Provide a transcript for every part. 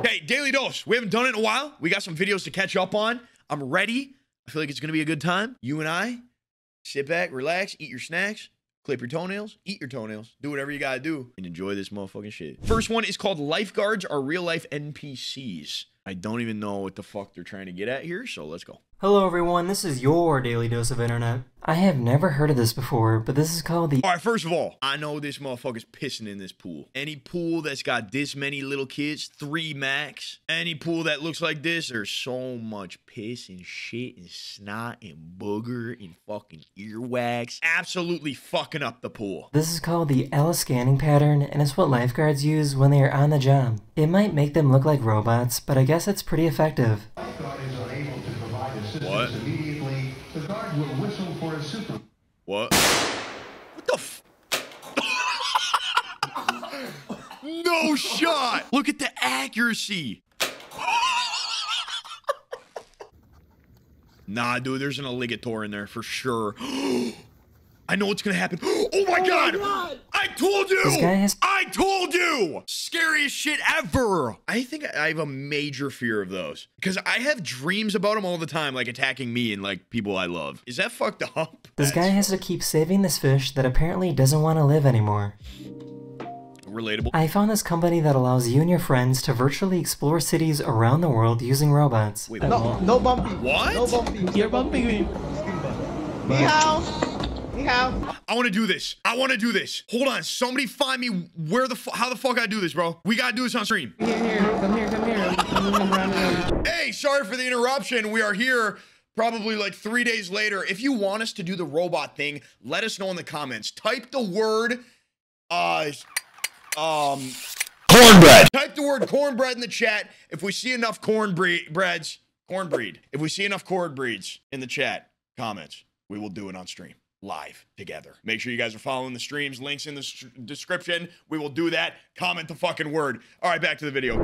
Okay, Daily Dose. We haven't done it in a while. We got some videos to catch up on. I'm ready. I feel like it's going to be a good time. You and I, sit back, relax, eat your snacks, clip your toenails, eat your toenails, do whatever you got to do, and enjoy this motherfucking shit. First one is called Lifeguards Are Real Life NPCs. I don't even know what the fuck they're trying to get at here, so let's go. Hello everyone, this is your Daily Dose of Internet. I have never heard of this before, but this is called the... Alright, first of all, I know this motherfucker's pissing in this pool. Any pool that's got this many little kids, 3 max, any pool that looks like this, there's so much piss and shit and snot and booger and fucking earwax. Absolutely fucking up the pool. This is called the Alice scanning pattern, and it's what lifeguards use when they are on the job. It might make them look like robots, but I guess it's pretty effective. What? Immediately, the guard will whistle for a super. What? What the f? No shot! Look at the accuracy! Nah, dude, there's an alligator in there for sure. I know what's gonna happen. Oh my god! I told you! This guy has... I told you! Scariest shit ever! I think I have a major fear of those. Because I have dreams about them all the time, like attacking me and like people I love. Is that fucked up? This guy has to keep saving this fish that apparently doesn't want to live anymore. Relatable. I found this company that allows you and your friends to virtually explore cities around the world using robots. Wait, No bumping. what? No bumping. You're bumping me. Ni hao. Ni hao. I want to do this. I want to do this. Hold on. Somebody find me where the how the fuck I do this, bro. We got to do this on stream. Here. Come here. I'm moving around. Hey, sorry for the interruption. We are here probably like 3 days later. If you want us to do the robot thing, let us know in the comments. Type the word, cornbread. Type the word cornbread in the chat. If we see enough cornbreed if we see enough cornbreeds in the chat comments, we will do it on stream live together. Make sure you guys are following the streams. Links in the description. We will do that. Comment the fucking word. All right, back to the video.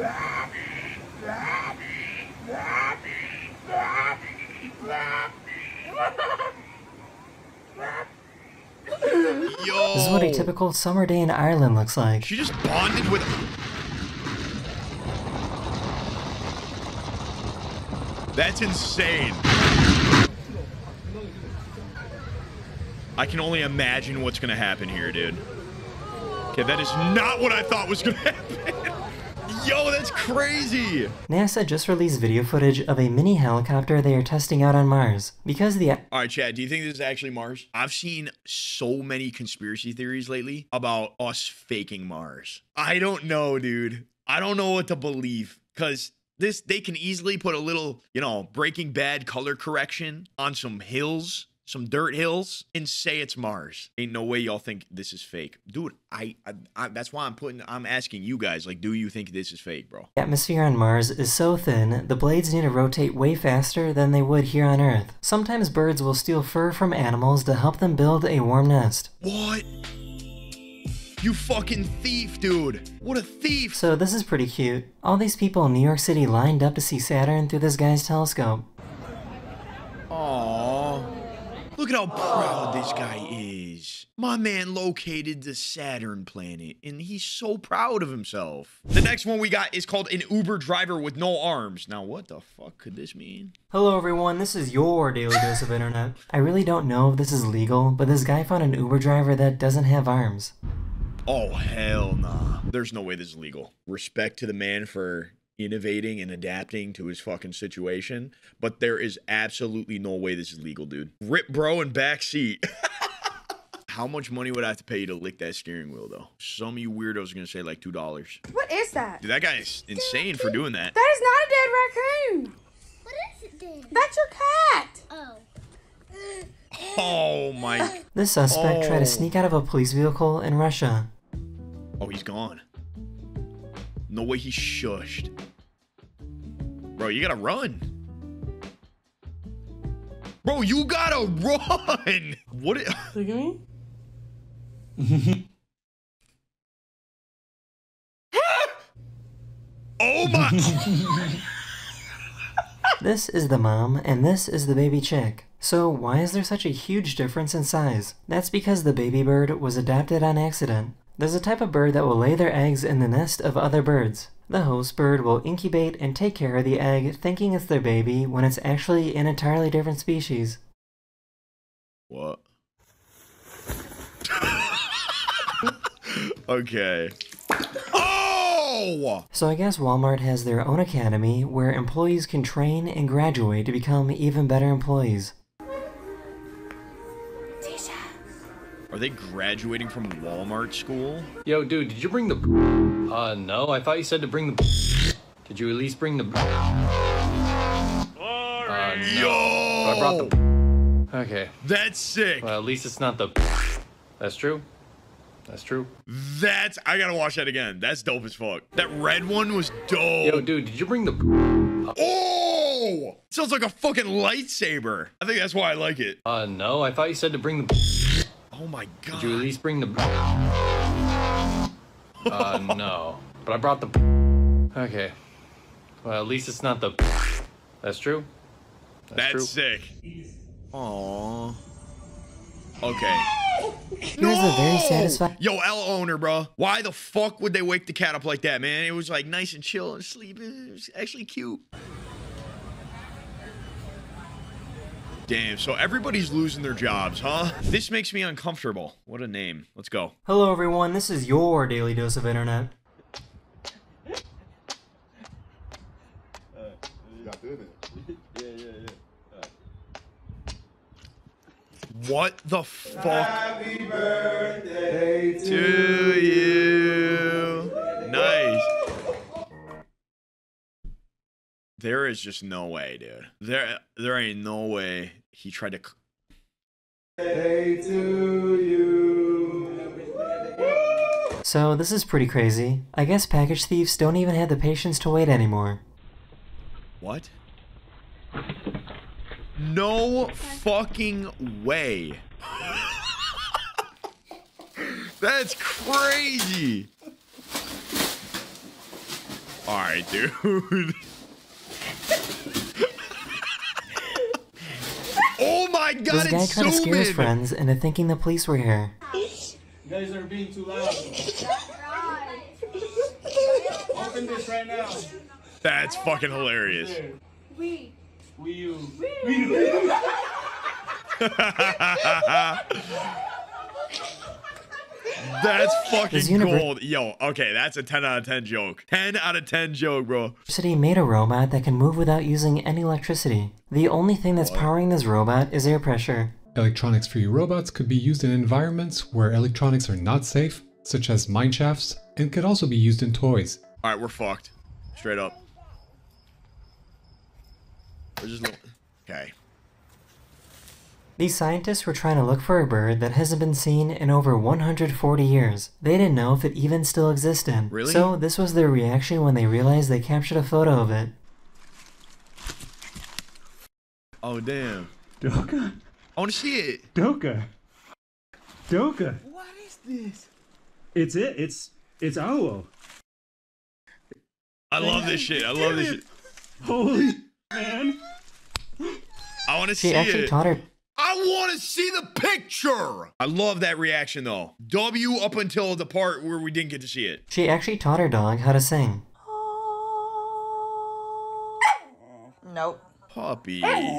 Yo. This is what a typical summer day in Ireland looks like. She just bonded with... That's insane. I can only imagine what's gonna happen here, dude. Okay, that is not what I thought was gonna happen. Yo, that's crazy. NASA just released video footage of a mini helicopter they are testing out on Mars. Because the... All right, Chad, do you think this is actually Mars? I've seen so many conspiracy theories lately about us faking Mars. I don't know, dude. I don't know what to believe. Because they can easily put a little, Breaking Bad color correction on some hills, some dirt hills, and say it's Mars. Ain't no way y'all think this is fake. Dude, I that's why I'm asking you guys, like, do you think this is fake, bro? The atmosphere on Mars is so thin, the blades need to rotate way faster than they would here on Earth. Sometimes birds will steal fur from animals to help them build a warm nest. What? You fucking thief, dude. What a thief. So this is pretty cute. All these people in New York City lined up to see Saturn through this guy's telescope. Aww. Look at how proud this guy is. My man located the Saturn planet, and he's so proud of himself. The next one we got is called an Uber driver with no arms. Now, what the fuck could this mean? Hello everyone, this is your Daily Dose of Internet. I really don't know if this is legal, but this guy found an Uber driver that doesn't have arms. Oh, hell nah. There's no way this is legal. Respect to the man for innovating and adapting to his fucking situation, but there is absolutely no way this is legal, dude. Rip bro in back seat. How much money would I have to pay you to lick that steering wheel, though? Some of you weirdos are gonna say like $2. What is that? Dude, that guy is insane for doing that. That is not a dead raccoon. What is it then? That's your cat. Oh. Oh my. This suspect tried to sneak out of a police vehicle in Russia. Oh, he's gone. No way he's shushed. Bro, you gotta run. Bro, you gotta run. What? Look at me. Oh my. This is the mom, and this is the baby chick. So why is there such a huge difference in size? That's because the baby bird was adopted on accident. There's a type of bird that will lay their eggs in the nest of other birds. The host bird will incubate and take care of the egg, thinking it's their baby, when it's actually an entirely different species. What? Okay. Oh! So I guess Walmart has their own academy where employees can train and graduate to become even better employees. Are they graduating from Walmart school? Yo, dude, did you bring the... no, I thought you said to bring the... Did you at least bring the... No. Yo! But I brought the... Okay. That's sick. Well, at least it's not the... That's true. That's true. I gotta watch that again. That's dope as fuck. That red one was dope. Yo, dude, did you bring the... Oh! Sounds like a fucking lightsaber. I think that's why I like it. No, I thought you said to bring the... Oh my god. Did you at least bring the... no. But I brought the... Okay. Well, at least it's not the... That's true. That's true. sick. Aww. Okay. Here's a very satisfying... Yo, L owner, bro. Why the fuck would they wake the cat up like that, man? It was like nice and chill and sleeping. It was actually cute. Damn, so everybody's losing their jobs, huh? This makes me uncomfortable. What a name. Let's go. Hello everyone, this is your Daily Dose of Internet. What the fuck? Happy birthday to you. Nice. There is just no way, dude. There ain't no way he tried to... Day to you. So this is pretty crazy. I guess package thieves don't even have the patience to wait anymore. What? No fucking way. That's crazy. All right, dude. Oh my god, This guy it's tried to scare his zooming. friends into thinking the police were here. You guys are being too loud. Open this right now. That's fucking hilarious. We you. That's fucking This gold. Yo, okay, that's a 10 out of 10 joke. 10 out of 10 joke, bro. University made a robot that can move without using any electricity. The only thing that's powering this robot is air pressure. Electronics-free robots could be used in environments where electronics are not safe, such as mine shafts, and could also be used in toys. All right, we're fucked. Straight up. We're just okay. These scientists were trying to look for a bird that hasn't been seen in over 140 years. They didn't know if it even still existed. Really? So this was their reaction when they realized they captured a photo of it. Oh, damn. Doka. I want to see it. Doka. Doka. What is this? It's it. It's Owo. I love this shit. I love this shit. Holy man. I want to She see actually it. taught her... I want to see the picture. I love that reaction, though. W up until the part where we didn't get to see it. She actually taught her dog how to sing. Nope. Puppy.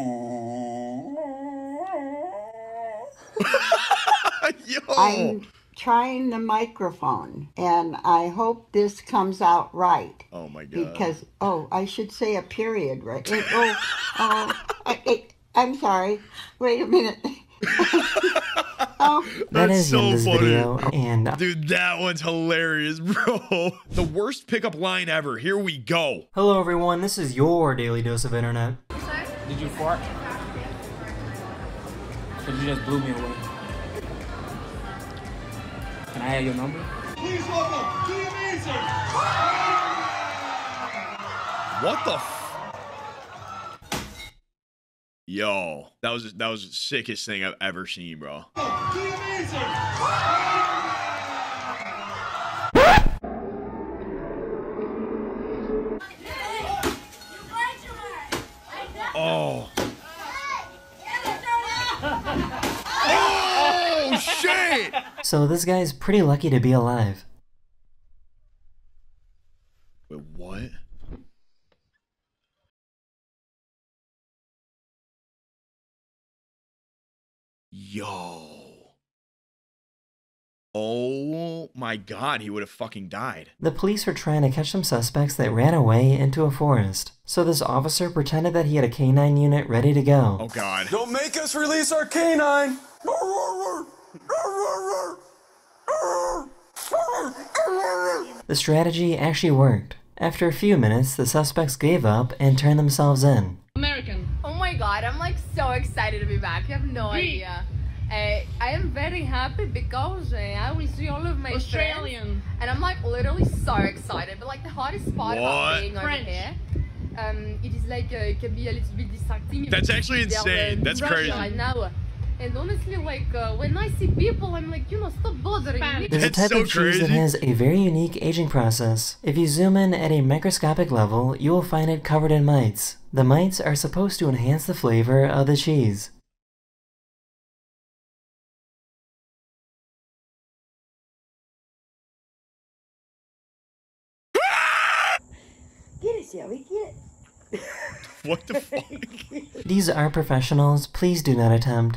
Yo. I'm trying the microphone, and I hope this comes out right. Oh my god. Because, I should say a period, right? I'm sorry. Wait a minute. That That's is so in this funny. video, and Dude, that one's hilarious, bro. The worst pickup line ever. Here we go. hello everyone, this is your Daily Dose of Internet. Did you fart? Cause you just blew me away. Can I have your number? Please welcome to the amazing. What the Yo, that was the sickest thing I've ever seen, bro. To the amazing. Oh. Oh shit! So this guy's pretty lucky to be alive. Wait, what? Yo. Oh my God, he would have fucking died. The police were trying to catch some suspects that ran away into a forest. So this officer pretended that he had a canine unit ready to go. Oh God. Don't make us release our canine! The strategy actually worked. After a few minutes, the suspects gave up and turned themselves in. American. Oh my God, I'm like so excited to be back. You have no idea. I am very happy because I will see all of my Australian. friends, and I'm like literally so excited. But like the hardest part about being over here, it is like it can be a little bit distracting. That's actually insane. That's crazy. Right now. And honestly, like when I see people, I'm like, stop bothering me. There's a type of cheese that has a very unique aging process. If you zoom in at a microscopic level, you will find it covered in mites. The mites are supposed to enhance the flavor of the cheese. Get it, Shelby, get it. What the fuck? These are professionals. Please do not attempt.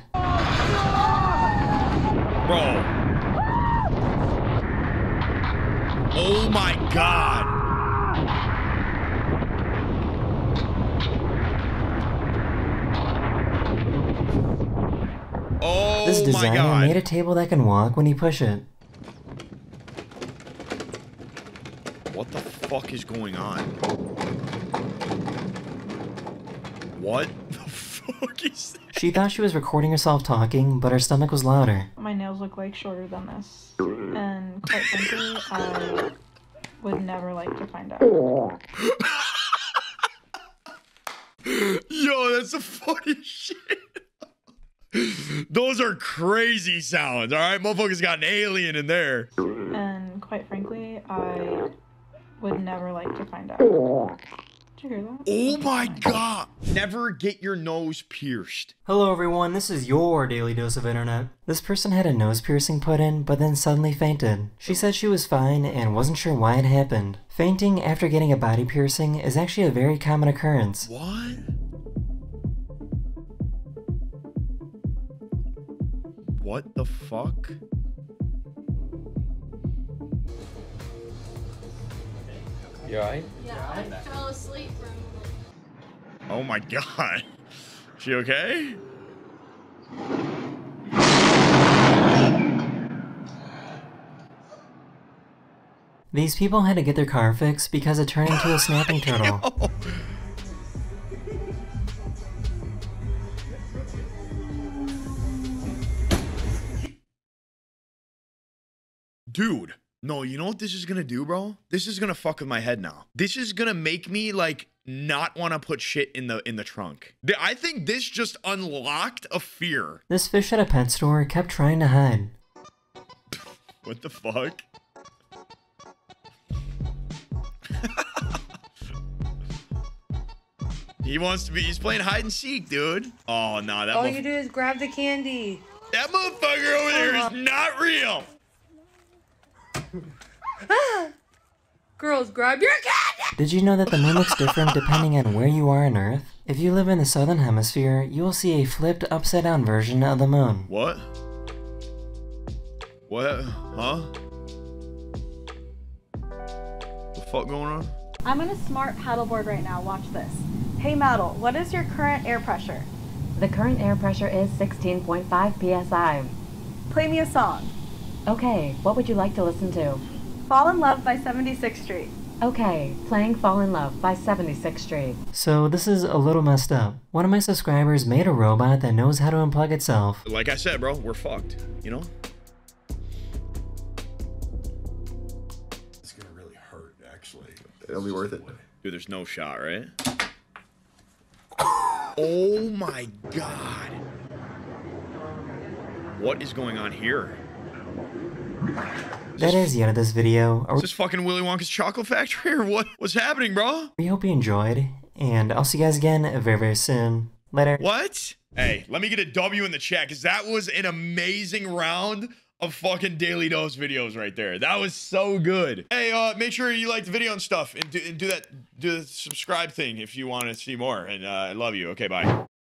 Bro. Oh my God. Oh This my designer God. made a table that can walk when you push it. What the fuck is going on? What the fuck is that? She thought she was recording herself talking, but her stomach was louder. My nails look like shorter than this, and quite frankly, I would never like to find out. Yo, that's the funniest shit. Those are crazy sounds, alright? Motherfuckers got an alien in there. And quite frankly, I would never like to find out. Did you hear that? Oh my God. Never get your nose pierced. Hello everyone, this is your Daily Dose of Internet. This person had a nose piercing put in, but then suddenly fainted. She said she was fine and wasn't sure why it happened. Fainting after getting a body piercing is actually a very common occurrence. What? What the fuck? You alright? Yeah, I fell asleep for a moment. Oh my God. She okay? These people had to get their car fixed because it turned into a snapping turtle. Dude, no, you know what this is gonna do, bro? This is gonna fuck with my head now. This is gonna make me like not want to put shit in the trunk. I think this just unlocked a fear. This fish at a pet store kept trying to hide. What the fuck? He's playing hide and seek, dude. Oh, no, that All you do is grab the candy. That motherfucker over there is not real. Girls, grab your candy! Did you know that the moon looks different depending on where you are on Earth? If you live in the southern hemisphere, you will see a flipped upside down version of the moon. What? What? Huh? What the fuck going on? I'm in a smart paddleboard right now, watch this. Hey Maddle, what is your current air pressure? The current air pressure is 16.5 psi. Play me a song. Okay, what would you like to listen to? Fall in Love by 76th Street. Okay, playing Fall in Love by 76th Street. So this is a little messed up. One of my subscribers made a robot that knows how to unplug itself. Like I said, bro, we're fucked, you know? It's gonna really hurt, actually. It'll be worth it. Dude, there's no shot, right? Oh my God. What is going on here? That is the end of this video. Is this fucking Willy Wonka's chocolate factory or what? What's happening, bro? We hope you enjoyed, and I'll see you guys again very, very soon. Later. What? Hey, let me get a W in the chat, because that was an amazing round of fucking Daily Dose videos right there. That was so good. Hey, make sure you like the video and stuff, and do the subscribe thing if you want to see more. And I love you. Okay, bye.